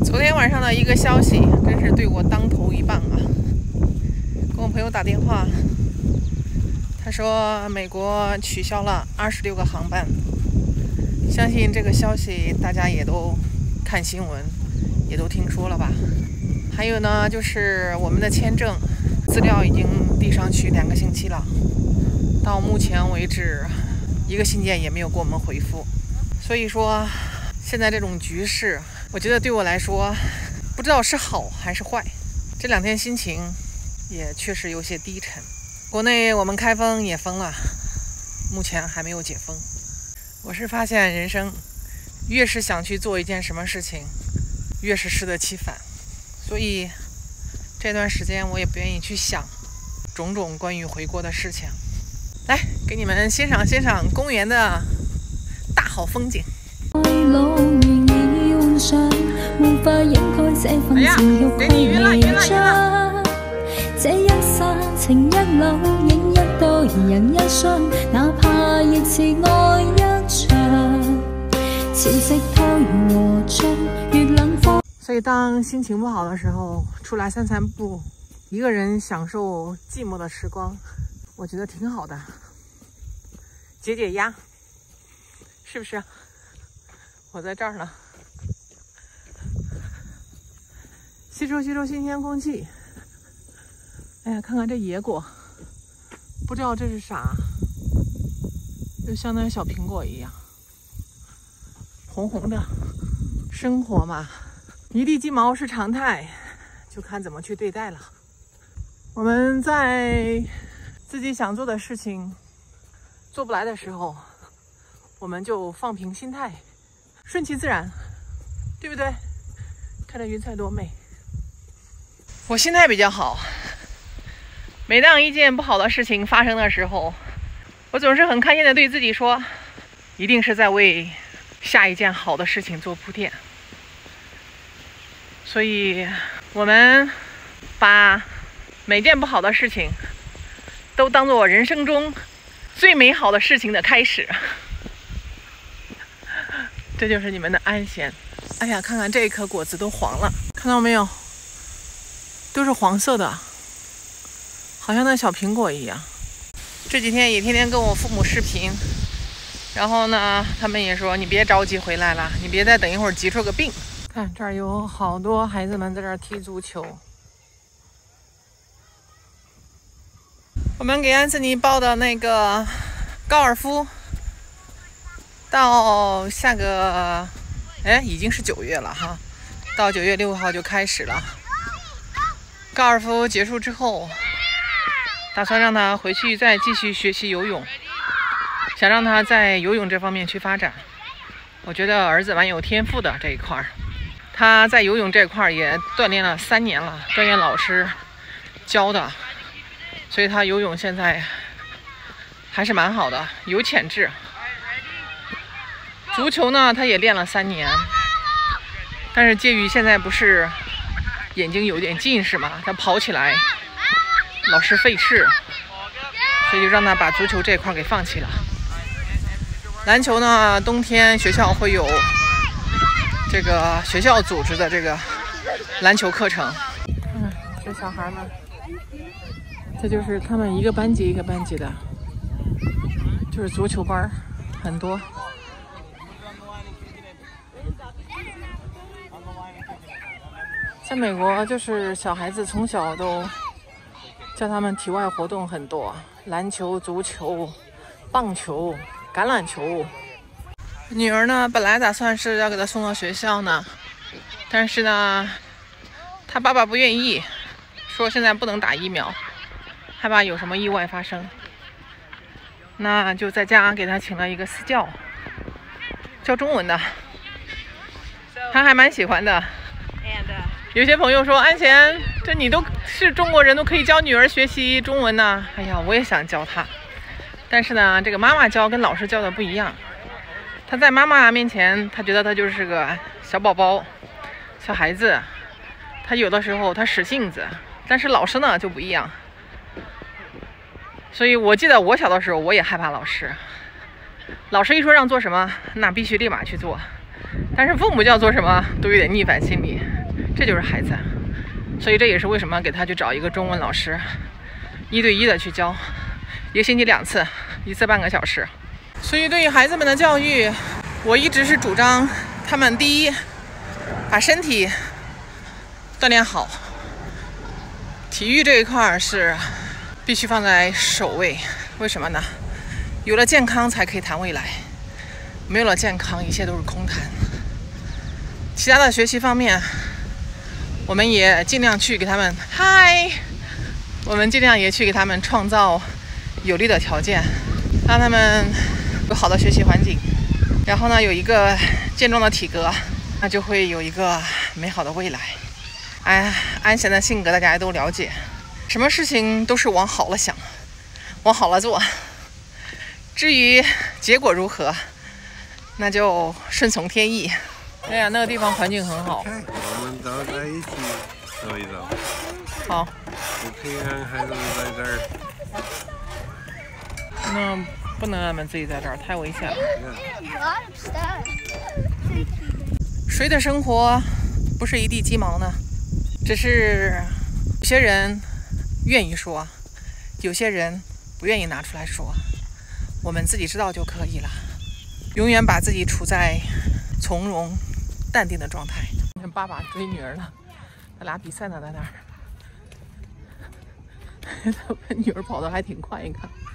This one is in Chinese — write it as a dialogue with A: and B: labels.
A: 昨天晚上的一个消息，真是对我当头一棒啊！跟我朋友打电话，他说美国取消了26个航班。相信这个消息大家也都看新闻，也都听说了吧？还有呢，就是我们的签证资料已经递上去2个星期了，到目前为止1个信件也没有给我们回复。所以说，现在这种局势，我觉得对我来说，不知道是好还是坏。这2天心情也确实有些低沉。国内我们开封也封了，目前还没有解封。我是发现人生越是想去做一件什么事情，越是适得其反。所以这段时间我也不愿意去想种种关于回国的事情。来，给你们欣赏欣赏公园的大好风景。哎呀，给你晕了晕了晕了！
B: 这一刹情一縷，影一對人一雙，哪怕亦是愛一場。潮汐退和進，越冷風。
A: 所以當心情不好的時候，出來散散步，一個人享受寂寞的時光，我覺得挺好的，解解壓，是不是？我在這兒呢，吸收吸收新鮮空氣。哎呀，看看这野果，不知道这是啥，就像那小苹果一样，红红的。生活嘛，一地鸡毛是常态，就看怎么去对待了。我们在自己想做的事情做不来的时候，我们就放平心态，顺其自然，对不对？看这云彩多美。我心态比较好。每当一件不好的事情发生的时候，我总是很开心的对自己说，一定是在为下一件好的事情做铺垫。所以我们把每件不好的事情都当作人生中最美好的事情的开始。这就是你们的安闲。哎呀，看看这一颗果子都黄了，看到没有？都是黄色的，好像那小苹果一样。这几天也天天跟我父母视频，然后呢，他们也说你别着急回来了，你别再等一会儿急出个病。看这儿有好多孩子们在这儿踢足球。我们给安斯尼报的那个高尔夫，到下个已经是9月了哈，到9月6号就开始了。高尔夫结束之后，打算让他回去再继续学习游泳，想让他在游泳这方面去发展。我觉得儿子蛮有天赋的这一块，他在游泳这块也锻炼了3年了，专业老师教的，所以他游泳现在还是蛮好的，有潜质。足球呢，他也练了3年，但是介于现在不是眼睛有点近视嘛，他跑起来老是费事，所以就让他把足球这块给放弃了。篮球呢，冬天学校会有这个学校组织的这个篮球课程。这小孩们，这就是他们一个班级一个班级的，就是足球班很多。在美国，就是小孩子从小都叫他们体外活动很多，篮球、足球、棒球、橄榄球。女儿呢，本来打算是要给她送到学校呢，但是呢，她爸爸不愿意，说现在不能打疫苗，害怕有什么意外发生。那就在家给她请了一个私教，教中文的，她还蛮喜欢的。有些朋友说，安贤，这你都是中国人，都可以教女儿学习中文呢。哎呀，我也想教她，但是呢，这个妈妈教跟老师教的不一样。她在妈妈面前，她觉得她就是个小宝宝、小孩子，她有的时候她使性子，但是老师呢就不一样。所以我记得我小的时候，我也害怕老师，老师一说让做什么，那必须立马去做。但是父母叫做什么，都有点逆反心理。 这就是孩子。所以这也是为什么给他去找一个中文老师，1对1的去教，1个星期2次，1次半个小时。所以对于孩子们的教育，我一直是主张他们第一，把身体锻炼好，体育这一块是必须放在首位。为什么呢？有了健康才可以谈未来，没有了健康，一切都是空谈。其他的学习方面，我们也尽量去给他们我们尽量也去给他们创造有利的条件，让他们有好的学习环境，然后呢有一个健壮的体格，那就会有一个美好的未来。安闲的性格大家都了解，什么事情都是往好了想，往好了做，至于结果如何，那就顺从天意。哎呀，那个地方环境很好。
C: 我们都在一起走一走。
A: 好。
C: 不可以让孩子们在这儿。
A: 那不能让他们自己在这儿，太危险了。谁的生活不是一地鸡毛呢？只是有些人愿意说，有些人不愿意拿出来说。我们自己知道就可以了，永远把自己处在从容淡定的状态。你看爸爸追女儿呢，他俩比赛呢，在那儿。他女儿跑得还挺快，你看。